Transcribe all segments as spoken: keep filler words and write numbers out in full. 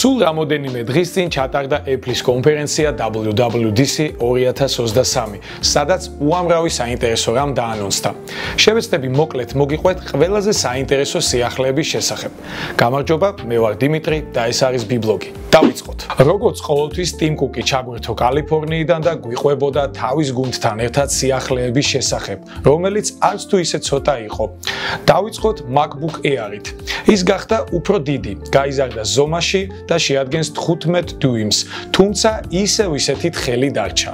სულ რამოდენიმე დღის წინ ჩატარდა Apple-ის კონფერენცია W W D C ორი ათას ოცდასამი, სადაც უამრავი საინტერესო რამ დაანონსდა. შევეცდები მოკლედ მოგიყვეთ ყველაზე საინტერესო სიახლეების შესახებ. გამარჯობა, მე ვარ დიმიტრი და ეს არის ბიბლოგი. დავიწყოთ. როგორც ყოველთვის Tim Cook-ი ჩაგვერთო კალიფორნიიდან და გვიყვებოდა თავის გუნდთან ერთად სიახლეების შესახებ, რომელიც არც თუ ისე ცოტა იყო. დავიწყოთ MacBook Air-ით. ის გახდა უფრო დიდი, გაიზარდა ზომაში და შეადგენს თხუთმეტ დიუიმს, თუმცა ისევ ისეთი თხელი დარჩა.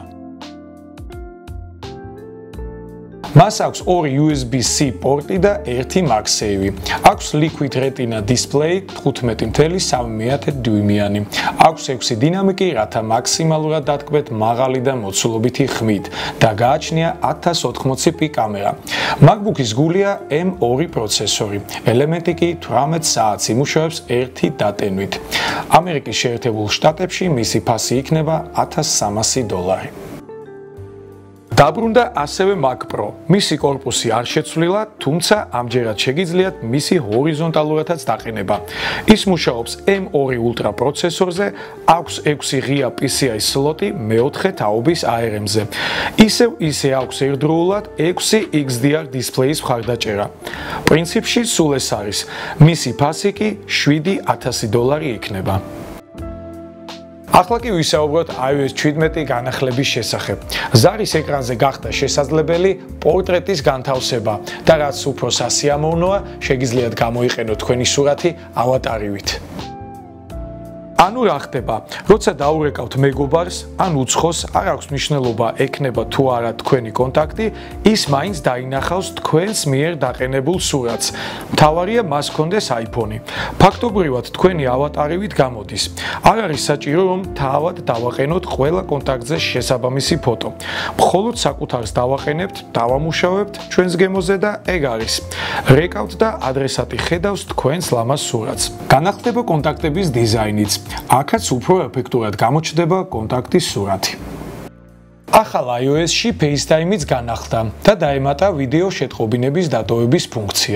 მას აქვს ორი U S B C პორტი და ერთი MagSafe. აქვს Liquid Retina display თხუთმეტი კoma სამი დიუიმიანი. აქვს ექვსი დინამიკი, რათა მაქსიმალურად დათქვეთ მაღალი და მოცულობითი ხმით და გააჩნია ათას ოთხმოცი პი კამერა. MacBook-ის გულია M ორი პროცესორი. ელემენტი კი თვრამეტ საათს იმუშავებს ერთი დატენვით. ამერიკის შეერთებულ შტატებში მისი ფასი იქნება ათას სამასი დოლარი. დაბრუნდა ასევე Mac Pro. მისი კორპუსი არ შეცვლილა, თუმცა ამჯერად შეგიძლიათ მისი ჰორიზონტალურადაც დაყენება. ის მუშაობს M ორი Ultra პროცესორზე, აქვს ექვსი ღია P C I სლოტი მეოთხე თაობის A R M-ზე. ისევ ისე აქვს ერთდროულად ექვსი X D R დისპლეის მხარდაჭერა. პრინციპში სულ ეს არის. მისი ფასი კი შვიდი ათასი დოლარი იქნება. ახლა კი ვისაუბროთ iOS შვიდმეტი განახლების შესახებ. ზარის ეკრანზე გახდა შესაძლებელი პორტრეტის განთავსება და რაც უფრო სასიამოვნოა, შეგიძლიათ გამოიყენოთ თქვენი სურათი ავატარივით. ანუ რა ხდება, როცა დაურეკავთ მეგობარს ან უცხოს, არ აქვს მნიშვნელობა ექნება თუ არა თქვენი კონტაქტი, ის მაინც დაინახავს თქვენს მიერ დაყენებულ სურათს. მთავარია მას ჰქონდეს iPhone-ი. ფაქტობრივად თქვენი ავატარივით გამოდის. არ არის საჭირო რომ თავად დავაყენოთ ყველა კონტაქტზე შესაბამისი ფოტო. მხოლოდ საკუთარს დავაყენებთ, დავამუშავებთ ჩვენს გემოზე და ეგ არის. რეკავთ და ადრესატი ხედავს თქვენს ლამაზ სურათს. განახლდება კონტაქტების დიზაინიც. აქაც უფრო ეფექტურად გამოჩნდება კონტაქტის სურათი. ახალ iOS-ში FaceTime-იც განახლდა და დაემატა ვიდეო შეტყობინების დატოვების ფუნქცია.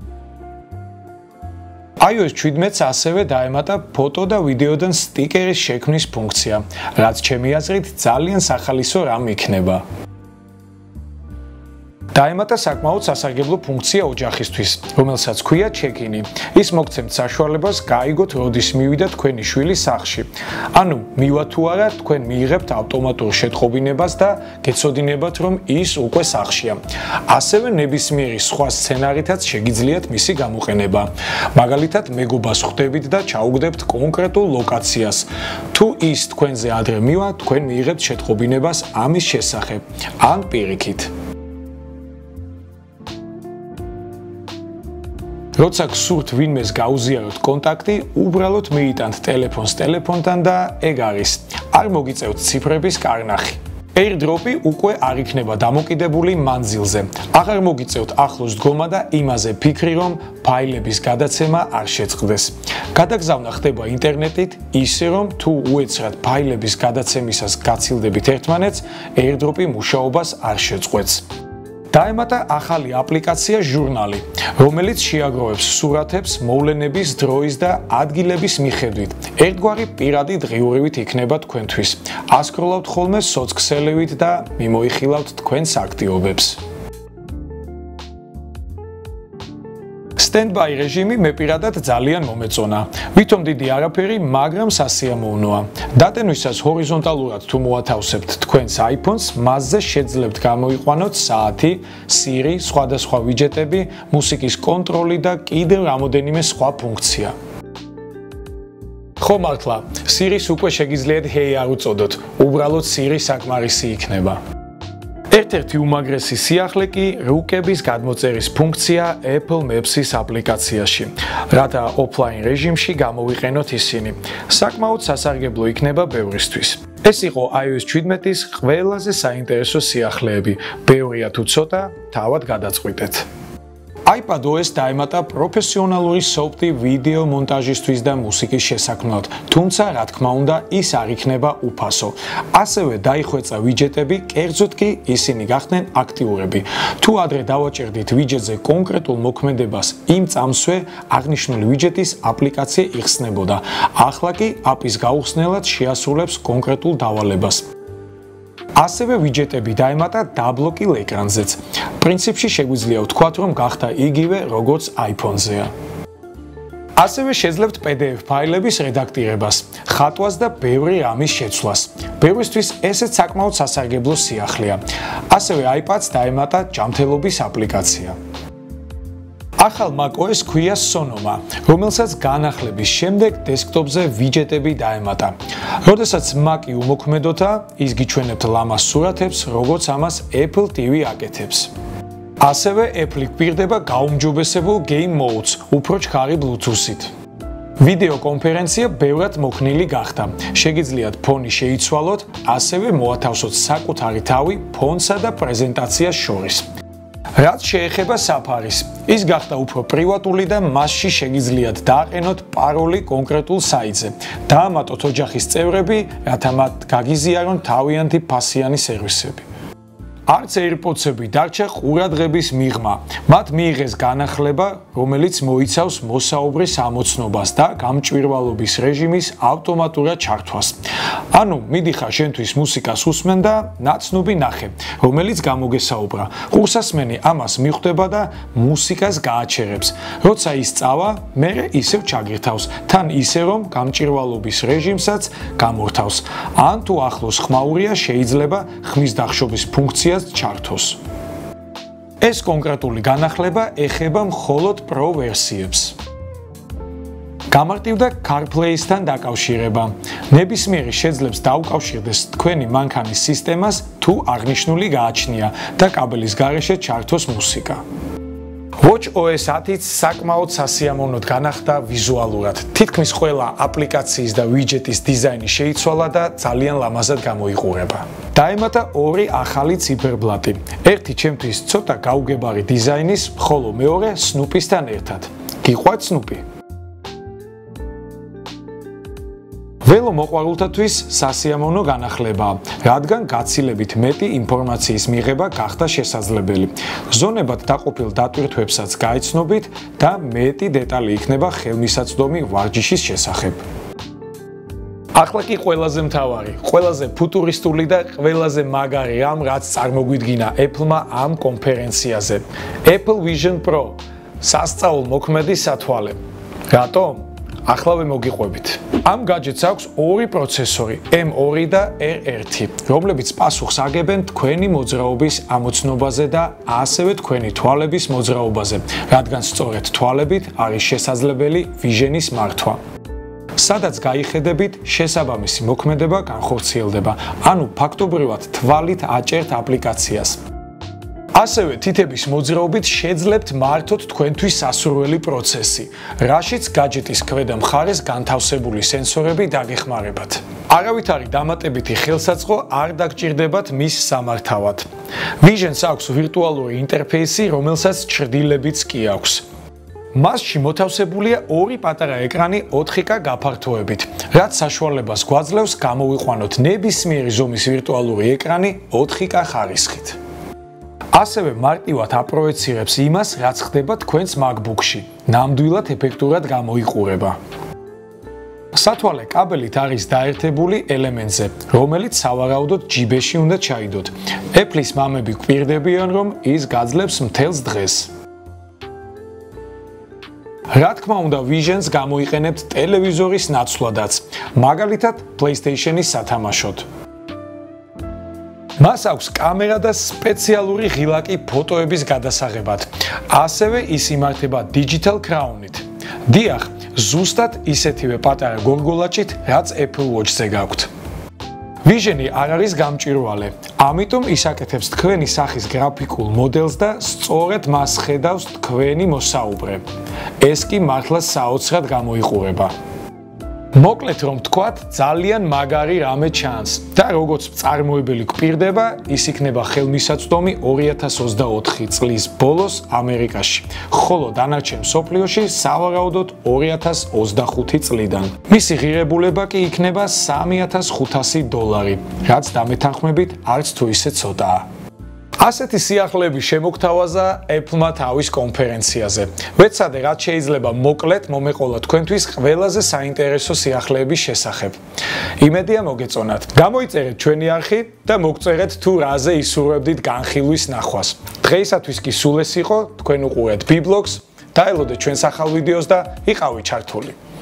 iOS შვიდმეტს ასევე დაემატა ფოტო და ვიდეოდან სტიკერის შექმნის ფუნქცია, რაც ჩემი აზრით ძალიან სახალისო რამ იქნება. დაემატა საკმაოდ სასარგებლო ფუნქცია ოჯახისთვის, რომელსაც ქვია check-in-ი. ის მოგცემთ საშუალებას გაიგოთ, როდის მივიდა თქვენი შვილი სახლში. ანუ მივა თუ არა, თქვენ მიიღებთ ავტომატურ შეტყობინებას და გეცოდინებათ, რომ ის უკვე სახლშია. ასევე ნებისმიერი სხვა სცენარითაც შეგიძლიათ მისი გამოყენება. მაგალითად, მეგობას ხვდებით და ჩაუგდებთ კონკრეტულ ლოკაციას. თუ ის თქვენზე ადრე მივა, თქვენ მიიღებთ შეტყობინებას ამის შესახებ, ან პირიქით. როცა გსურთ ვინმეს გაუზიაროთ კონტაქტი, უბრალოდ მიიტანთ ტელეფონს ტელეფონთან და ეგ არის. არ მოგიწევთ ციფრების კარნახი. AirDrop-ი უკვე არ იქნება დამოკიდებული მანძილზე. აღარ მოგიწევთ ახლოს დგომა და იმაზე ფიქრი, რომ ფაილების გადაცემა არ შეწყდეს. გადაგზავნა ხდება ინტერნეტით, ისე რომ თუ უეცრად ფაილების გადაცემისას გაცილდებით ერთმანეთს, AirDrop-ი მუშაობას არ შეწყვეტს. დაემატა ახალი აპლიკაცია ჟურნალი, რომელიც შეაგროვებს სურათებს მოვლენების დროის და ადგილების მიხედვით. ერთგვარი პირადი დღიურივით იქნება თქვენთვის. ასკროლავთ ხოლმე სოцქსელივით და მიმოიხილავთ თქვენს აქტივობებს. Stand-by რეჟიმი მე პირადად ძალიან მომეწონა. ვითომ დიდი არაფერი, მაგრამ სასიამოვნოა. დატენვისას ჰორიზონტალურად თუ მოათავსებთ თქვენს iPhone-ს, მასზე შეძლებთ გამოიყვანოთ საათი, Siri, სხვადასხვა ვიჯეტები, მუსიკის კონტროლი და კიდევ რამოდენიმე სხვა ფუნქცია. ხო მართლა, Siri-ს უკვე შეგიძლიათ Hey არ უწოდოთ, უბრალოდ Siri საკმარისი იქნება. ერთ-ერთი უმაგრესი სიახლე კი რუკების გადმოწერის ფუნქცია Apple Maps-ის აპლიკაციაში, რათა ოფლაინ რეჟიმში გამოვიყენოთ ისინი. საკმაოდ სასარგებლო იქნება ბევრისთვის. ეს იყო iOS შვიდმეტის ყველაზე საინტერესო სიახლეები. ბევრია თუ ცოტა, თავად გადაწყვიტეთ. iPadOS დაემატა პროფესიონალური სოფტი ვიდეო მონტაჟისთვის და მუსიკის შესაქმნელად, თუმცა რა თქმა უნდა, ის არ იქნება უფასო. ასევე დაიხვეწა ვიჯეტები, კერძოდ კი ისინი გახდნენ აქტიურები. თუ ადრე დავაჭერდით ვიჯეტზე კონკრეტულ მოქმედებას იმ წამსვე აღნიშნული ვიჯეტის აპლიკაცია იხსნებოდა. ახლა კი აპის გაუხსნელად შეასრულებს კონკრეტულ დავალებას. ასევე ვიჯეტები დაემატა დაბლოკილ ეკრანზეც. პრინციპში შეგვიძლია ვთქვათ, რომ გახდა იგივე როგორც iPhone-ზეა. ასევე შეძლებთ პი დი ეფ ფაილების რედაქტირებას, ხატვას და ბევრი რამის შეცვლას. ბევრისთვის ესეც საკმაოდ სასარგებლო სიახლეა. ასევე iPad-ს დაემატა ჯანმრთელობის აპლიკაცია. ახალ macOS ქვია Sonoma, რომელსაც განახლების შემდეგ დესკტოპზე ვიჯეტები დაემატა. როდესაც Mac-ი უმოქმედოთა, ის გიჩვენებთ ლამას სურათებს, როგორც ამას Apple τι ვი აკეთებს. ასევე Apple გვპირდება გაუმჯობესებულ Game Modes, უფრო ჩქარი Bluetooth-ით. ვიდეო კონფერენცია ბევრად მოქნილი გახდა. შეგიძლიათ ფონი შეიცვალოთ, ასევე მოათავსოთ საკუთარი თავი ფონსა და პრეზენტაციას შორის. რაც შეეხება საფარის, ის გახდა უფრო პრივატული და მასში შეგიძლიათ დააყენოთ პაროლი კონკრეტულ საიტზე. დაამატოთ ოჯახის წევრები, რათა მათ გაგიზიარონ თავიანთი ფასიანი სერვისები. არც AirPods-ები დარჩა ყურადღების მიღმა. მათ მიიღეს განახლება, რომელიც მოიცავს მოსაუბრის ამოცნობას და გამჭვირვალობის რეჟიმის ავტომატურად ჩართვას. ანუ, მიდიხარ შენთვის მუსიკას უსმენ და ნაცნობი ნახე, რომელიც გამოგესაუბრა. ყურსასმენი ამას მიხვდება და მუსიკას გააჩერებს. როცა ის წავა, მერე ისევ ჩაგირთავს, თან ისე რომ გამჭვირვალობის რეჟიმსაც გამორთავს. ან თუ ახლოს ხმაურია, შეიძლება ხმის დახშობის ფუნქციას ჩართოს. ეს კონკრეტული განახლება ეხება მხოლოდ Pro ვერსიებს. გამარტივდა CarPlay-სთან დაკავშირება. ნებისმიერი შეძლებს დაუკავშირდეს თქვენი მანქანის სისტემას, თუ აღნიშნული გააჩნია და კაბელის გარეშე ჩართოს მუსიკა. WatchOS ათიც საკმაოდ სასიამოვნოდ განახდა ვიზუალურად. თითქმის ყველა აპლიკაციის და ვიჯეტის დიზაინი შეიცვალა და ძალიან ლამაზად გამოიყურება. დაემატა ორი ახალი ციფერბლატი. ერთი ჩემთვის ცოტა გაუგებარი დიზაინის, ხოლო მეორე Snoopy-სთან ერთად. გიყვართ Snoopy? ველო მოყვარულთათვის სასიამოვნო განახლებაა, რადგან გაცილებით მეტი ინფორმაციის მიღება გახდა შესაძლებელი. ზონებად დაყოფილ დატვირთვებსაც გაიცნობით და მეტი დეტალი იქნება ხელმისაწვდომი ვარჯიშის შესახებ. ახლა კი ყველაზე მთავარი, ყველაზე ფუტურისტული და ყველაზე მაგარი რამ, რაც წარმოგვიდგინა Apple-მა ამ კონფერენციაზე. Apple Vision Pro, სასწაულ მოქმედი სათვალე. რატომ? ახლავე მოგიყვებით. ამ gadgets აქვს ორი პროცესორი, M ორი და R ერთი, რომლებიც პასუხს აგებენ თქვენი მოძრაობის ამოცნობაზე და ასევე თქვენი თვალების მოძრაობაზე, რადგან სწორედ თვალებით არის შესაძლებელი ვიჟენის მართვა. სადაც გაიხედებით, შესაბამისი მოქმედება განხორციელდება, ანუ ფაქტობრივად თვალით აჭერთ აპლიკაციას. ასევე თითების მოძრაობით შეძლებთ მართოთ თქვენთვის სასურველი პროცესი, რაშიც gadget-ის ქვედა მხარეს განთავსებული სენსორები დაგეხმარებათ. არავით არის დამატებითი ხელსაწყო არ დაგჭირდებათ მის სამართავად. Vision-ს აქვს ვირტუალური ინტერფეისი, რომელსაც ჩრდილებიც კი აქვს. მასში მოთავსებულია ორი პატარა ეკრანი ოთხ კა გაფართოებით, რაც საშუალებას გვაძლევს გამოვიყვანოთ ნებისმიერი ზომის ვირტუალური ეკრანი ოთხ კა ხარისხით. ასევე მარტივად აპროექცირებს იმას, რაც ხდება თქვენს MacBook-ში. ნამდვილად ეფექტურად გამოიყურება. სათვალე კაბელით არის დაერთებული ელემენტზე, რომელიც სავარაუდოდ ჯიბეში უნდა ჩაიდოთ. Apple-ის მამები გვპირდებიან, რომ ის გაძლებს მთელს დღეს. რა თქმა უნდა, Vision-ს გამოიყენებთ ტელევიზორის ნაცვლადაც, მაგალითად PlayStation-ის სათამაშოდ. მას აქვს კამერა და სპეციალური ღილაკი ფოტოების გადასაღებად. ასევე ის იმართება Digital Crown-ით. დიახ, ზუსტად ისეთივე პატარა გორგოლაჭით, რაც Apple Watch-ზე გაქვთ. Vision-ი არ არის გამჭვირვალე, ამიტომ ის აკეთებს თქვენი სახის გრაფიკულ მოდელს და სწორედ მას ხედავს თქვენი მოსაუბრე. ეს კი მართლა საოცრად გამოიყურება. მოკლედ რომ ვთქვათ, ძალიან მაგარი რამე ჩანს და როგორც წარმოებელი გვპირდება, ის იქნება ხელმისაწვდომი ორი ათას ოცდაოთხი წლის ბოლოს ამერიკაში, ხოლო დანარჩენ მსოფლიოში სავარაუდოდ ორი ათას ოცდახუთი წლიდან. მისი ღირებულება კი იქნება სამი ათას ხუთასი დოლარი, რაც დამეთანხმებით არც თუ ისე ცოტაა. ასეთი სიახლეების შემოგთავაზა Apple-მა თავის კონფერენციაზე. ვეცადე რაც შეიძლება მოკლედ მომეყოლა თქვენთვის ყველაზე საინტერესო სიახლეების შესახებ. იმედია მოგეწონათ. გამოიწერეთ ჩვენი არხი და მოგწერეთ თუ რაზე ისურვებდით განხილვის ნახვას. დღეისათვის კი სულ ეს იყო, თქვენ უყურეთ ბიბლოგს, დაელოდეთ ჩვენს ახალ ვიდეოს და იყავით ჩართული.